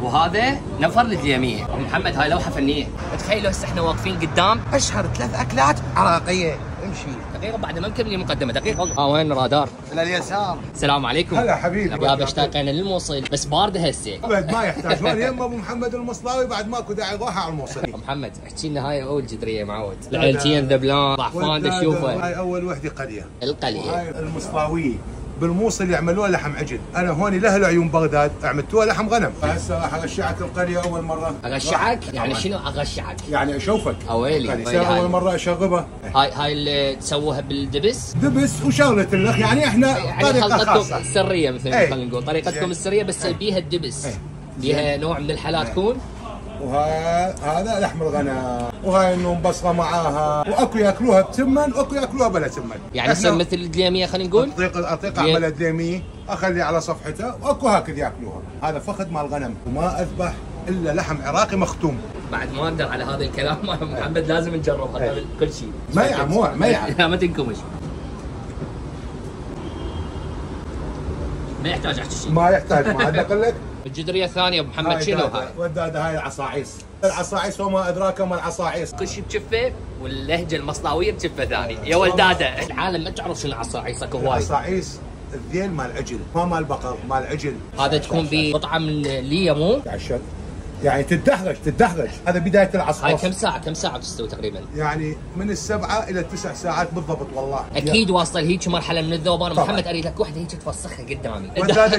وهذا نفر للدياميه. ابو محمد هاي لوحه فنيه. تخيلوا هسه احنا واقفين قدام اشهر 3 اكلات عراقيه. امشي دقيقه بعد ما نكمل المقدمه. دقيقه. وين رادار؟ الى اليسار. السلام عليكم. هلا حبيبي. يابا اشتاقنا للموصل بس بارده هسه. ابد ما يحتاج. وانا يم ابو محمد المصلاوي بعد ماكو داعي روحه على الموصل. ابو محمد احكي لنا هاي اول جدريه معود. العيلتين ذبلان ضعفان تشوفه. هاي اول وحده قريه. القليه. هاي المصلاويه. بالموصل يعملوها لحم عجل، انا هوني لاهل عيون بغداد عملتوها لحم غنم. هسه راح اغشعك القريه اول مره. اغشعك؟ يعني شنو اغشعك؟ يعني اشوفك. اويلي اول مره اشغبها. هاي اللي تسووها بالدبس؟ دبس وشغله لك يعني احنا يعني طريقه خاصه السريه مثل ما خلينا نقول طريقتكم السريه بس بيها الدبس. بيها نوع من الحالات تكون. وهذا لحم الغنم، وهاي انه مبصره معاها، واكو ياكلوها بتمن واكو ياكلوها بلا تمن. يعني مثل الدليميه خلينا نقول. اطيق اعملها دليميه اخلي على صفحتها واكو هكذا ياكلوها. هذا فخذ مال غنم وما اذبح الا لحم عراقي مختوم. بعد ما اقدر على هذا الكلام محمد لازم نجرب كل شيء. ما يعموع لا ما تنكمش. ما يحتاج احكي شيء. ما يحتاج. ما عاد اقول لك. الجدريه الثانيه ابو محمد شنو هاي؟ وداده هاي العصاعيص. العصاعيص وما ادراك ما العصاعيص. كل شيء بجفه واللهجه المصلاويه بجفه ثاني يا ولداده. العالم ما تعرف شنو العصاعيص. اكو هواي. العصاعيص الذيل مال عجل، ما مال بقر، مال عجل. هذا تكون بقطعه من ليه مو؟ يعني تدحرج. هذا بدايه العصر. هاي كم ساعه بتستوي تقريبا؟ يعني من ال7 الى ال9 ساعات بالضبط والله. اكيد واصله لهيك مرحله من الذوبان. محمد اريد لك وحده هيك تفسخها قدامي. هذا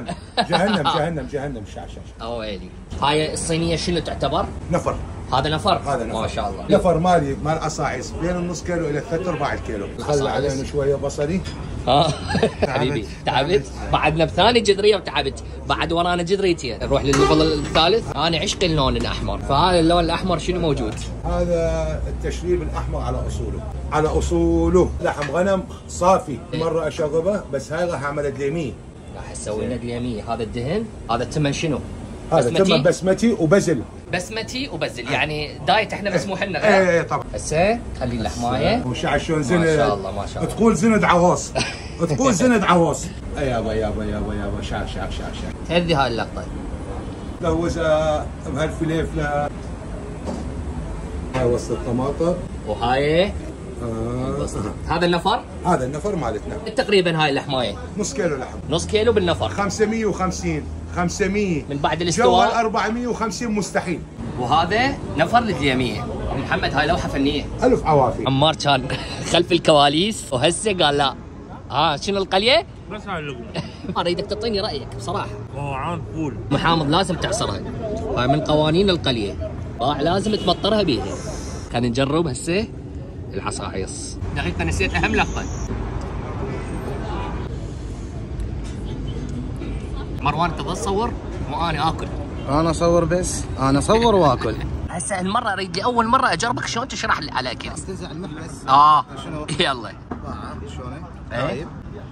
جهنم شاش. اويلي. هاي الصينيه شنو تعتبر؟ نفر. هذا نفر ما شاء الله. نفر مال عصاعيص بين النص كيلو الى 3/4 الكيلو. خلي علينا شويه بصري. حبيبي تعبت. بعدنا بثاني جذريه وتعبت. بعد ورانا جذريتين. نروح للليفل الثالث. انا عشق اللون الاحمر. فهذا اللون الاحمر شنو موجود؟ هذا التشريب الاحمر على اصوله. لحم غنم صافي. مره اشغبه بس هاي راح اعمل دليميه. راح اسوي لنا دليميه. هذا الدهن. هذا الثمن شنو؟ هذا تم بسمتي وبزل. يعني دايت احنا مسموح لنا. ايه طبعا. هسه خلي اللحمايه. وشع شلون زند. ما شاء الله. تقول زند عواص. تقول زند عواص. يابا شع. تهذي هاي اللقطه. لوزها بهالفليفله. هاي وسط الطماطم. وهاي هذا النفر مالتنا. تقريبا هاي اللحمايه نص كيلو لحم. نص كيلو بالنفر. 550 من بعد الاستواء. جوا 450 مستحيل. وهذا نفر للدياميه. ابو محمد هاي لوحه فنيه. الف عوافي. عمار كان خلف الكواليس وهسه قال لا. شنو القليه؟ بس هاي اللقمه. اريدك تعطيني رايك بصراحه. عان فول. محامض لازم تعصرها. هاي من قوانين القليه. لازم تمطرها بيها. خلينا نجرب هسه العصاعيص. دقيقه نسيت اهم لقطه. مروان انت تصور وانا اكل. انا اصور بس. انا اصور واكل. هسه هالمره اريد لي اول مره اجربك شلون تشرح لي على الاكل. استنزع المحبس. شنو؟ يلا. شلون؟ طيب.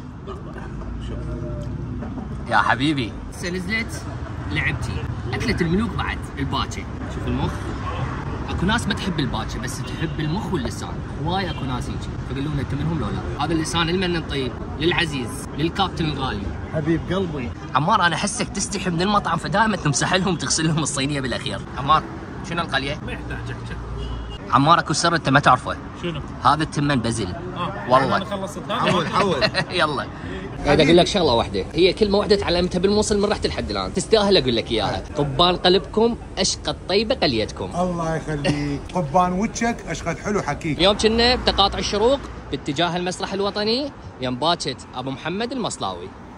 يا حبيبي هسه نزلت لعبتي. اكلة الملوك بعد الباكي. شوف المخ. اكو ناس ما تحب الباكي بس تحب المخ واللسان. هواي اكو ناس هيك. فقولوا لنا انت منهم لو لا. هذا اللسان المن طيب للعزيز للكابتن الغالي. حبيب قلبي. عمار انا احسك تستحي من المطعم فدائما تمسح لهم تغسل لهم الصينيه بالاخير. عمار شنو القليه؟ ما يحتاج احكي. عمار اكو سر انت ما تعرفه. شنو؟ هذا التمن بزل. والله. انا خلصت الثاني. حول. يلا. قاعد اقول لك شغله واحده. هي كلمه واحده تعلمتها بالموصل من رحت لحد الان. تستاهل اقول لك اياها. قبان قلبكم اشقد طيبه قليتكم. الله يخليك. قبان وجهك اشقد حلو حكيك. اليوم كنا بتقاطع الشروق باتجاه المسرح الوطني يم باكت ابو محمد المصلاوي.